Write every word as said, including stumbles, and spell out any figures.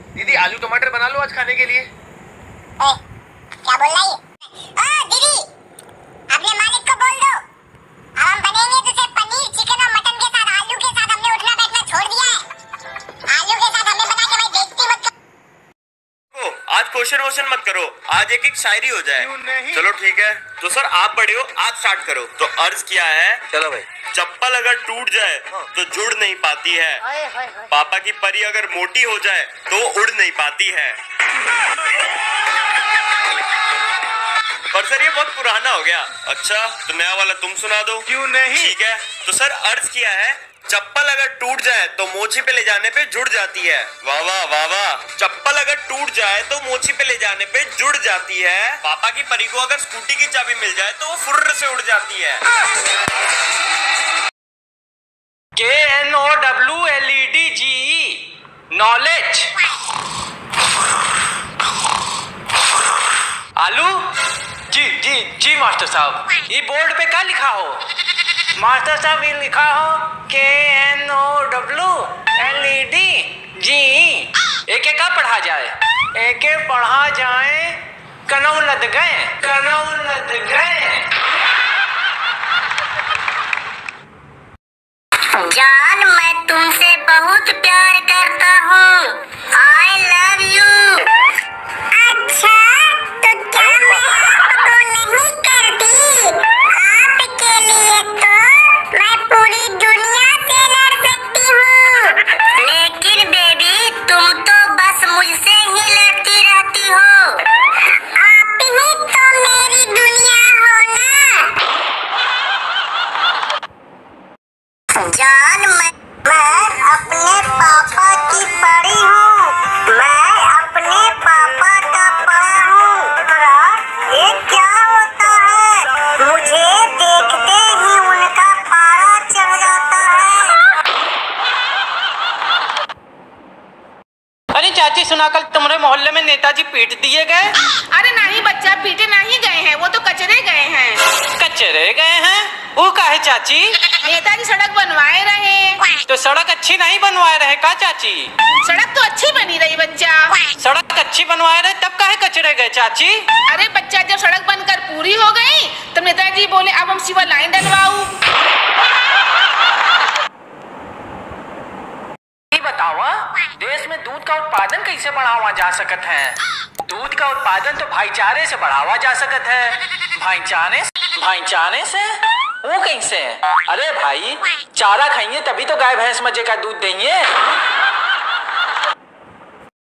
दीदी आलू टमाटर बना लो आज खाने के लिए। ए, क्या बोल रही है? ओ दीदी, अपने मालिक को बोल दो, अब हम बनेंगे तो सिर्फ पनीर, चिकन और मटन के साथ, आलू के साथ हमने उठना बैठना छोड़ दिया है। आलू के साथ हमें बना के भाई बेइज्जती मत करो। आज क्वेश्चन वोश्चन मत करो, आज एक एक शायरी हो जाए। चलो ठीक है, तो सर आप बड़े हो, आज स्टार्ट करो। तो अर्ज किया है, चलो भाई। चप्पल अगर टूट जाए तो जुड़ नहीं पाती है, पापा की परी अगर मोटी हो जाए तो उड़ नहीं पाती है। पर सर ये बहुत पुराना हो गया। अच्छा तो नया वाला तुम सुना दो। क्यों नहीं? ठीक है, तो सर अर्ज किया है, चप्पल अगर टूट जाए तो मोची पे ले जाने पे जुड़ जाती है। वाह वाह वाह वाह। चप्पल अगर टूट जाए तो मोची पे ले जाने पे जुड़ जाती है, पापा की परी को अगर स्कूटी की चाबी मिल जाए तो वो फुर्र से उड़ जाती है। K N O W L E D G E knowledge. आलू जी जी जी मास्टर साहब, ये बोर्ड पे क्या लिखा हो? मास्टर साहब ये लिखा हो K N O W L E D G E. एक एक का पढ़ा जाए? एक एक पढ़ा जाए। कनौ लद गए, कनौ लद गए। जान, मैं तुमसे बहुत प्यार करता हूँ। I love you. अच्छा, तो क्या मैं आपको नहीं करती? आपके लिए तो मैं पूरी दुनिया से लड़ सकती हूँ। लेकिन बेबी, तुम तो बस मुझसे ही लड़ती रहती हो। आप ही तो मेरी दुनिया हो ना। जान, मैं मैं अपने पापा की परी हूँ। मैं अपने पापा का परा हूँ। परा? ये क्या होता है? मुझे देखते ही उनका पारा चढ़ जाता है। अरे चाची सुना, कल तुम्हारे मोहल्ले में नेताजी पीट दिए गए। अरे नहीं बच्चा, पीटे नहीं गए हैं, वो तो कचरे गए हैं। कचरे गए हैं? वो का है चाची? नेताजी सड़क बनवाए रहे। तो सड़क अच्छी नहीं बनवाए रहे का चाची? सड़क तो अच्छी बनी रही बच्चा। सड़क अच्छी बनवाए रहे तब काहे कचरे गए चाची? अरे बच्चा, जब सड़क बनकर पूरी हो गई तो नेताजी बोले अब हम सिवा लाइन डलवाऊ। बतावा, देश में दूध का उत्पादन कैसे बढ़ावा जा सकत है? दूध का उत्पादन तो भाईचारे से बढ़ावा जा सकत है। भाईचारे भाईचारे से? वो कैसे? अरे भाई, चारा खाइए तभी तो गाय भैंस मजे का दूध देंगे।